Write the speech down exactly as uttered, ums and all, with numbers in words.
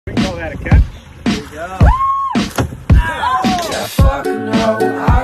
We can call that a catch. Here we go. Yeah, fuck no.